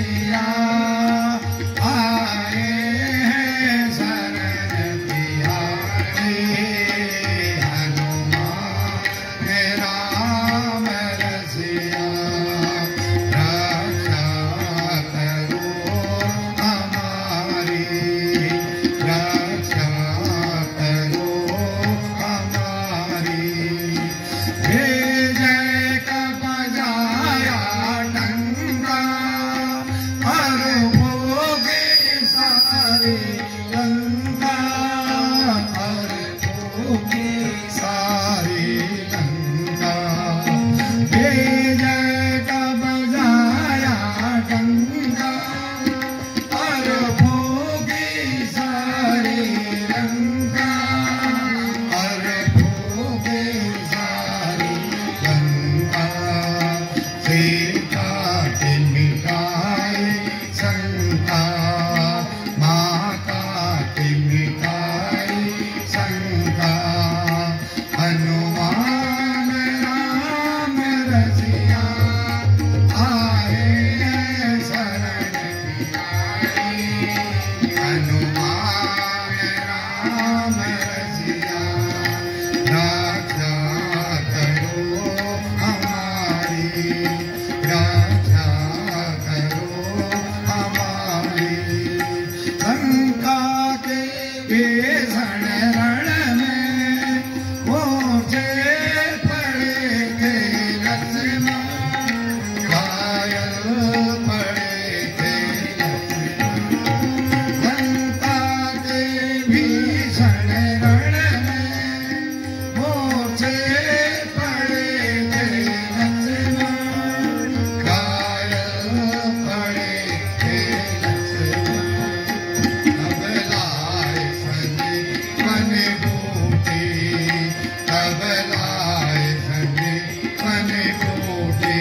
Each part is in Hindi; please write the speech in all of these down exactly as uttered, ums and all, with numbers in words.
रसिया आए हैं शरण तिहारी। हनुमान राम रसिया रक्षा करो हमारी, रक्षा करो हमारी। जय का बजाया डंका हर होगे सारी लंका, हर होगे सारी लंका। जय का बजाया डंका हर होगे सारी लंका, हर होगे सारी लंका। सीता के मिटाए शंका, माता के मिटाए शंका। हनुमान राम रसिया आए हैं शरण तिहारी। हनुमान राम रसिया रक्षा करो हमारी, रक्षा करो हमारी। लंका के भीषण रण में मूर्छे पड़े थे लक्ष्मण, घायल पड़े थे लक्ष्मण। लंका के भीषण रण में मूर्छे पड़े थे लक्ष्मण, घायल पड़े थे लक्ष्मण। तब लाए संजीवन बूटी, तब लाए संजीवन बूटी।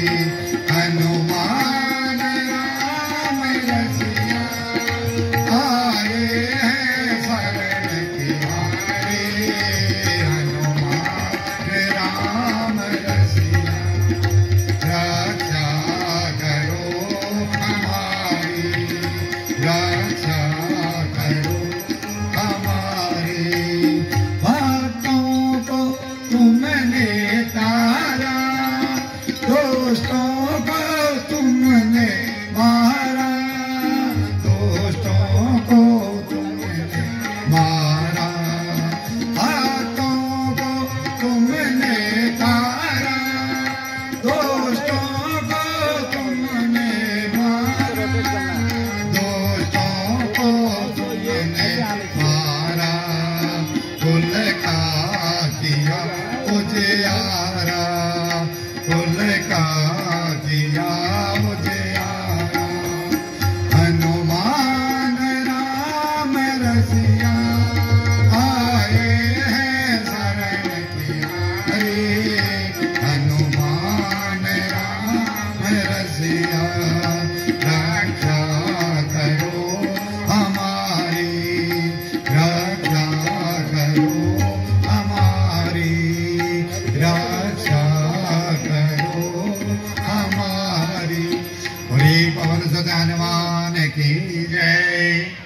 हनुमान राम रसिया आए हैं शरण तिहारी। हनुमान राम रसिया रक्षा करो हमारी, रक्षा करो हमारी। भक्तों को तुमने तारा, दोस्तों को तुमने मारा, दोस्तों को तुमने मारा। हाथों को तुमने तारा, दोस्तों को तुमने मारा, दोस्तों को तुमने मारा। कुल का किया उजियारा, कुल का किया उजियारा। हनुमान राम रसिया आए हैं शरण तिहारी। हनुमान राम रसिया रक्षा करो हमारी, रक्षा करो हमारी, रक्षा करो हमारी। बोले पवन सुत हनुमान की जय।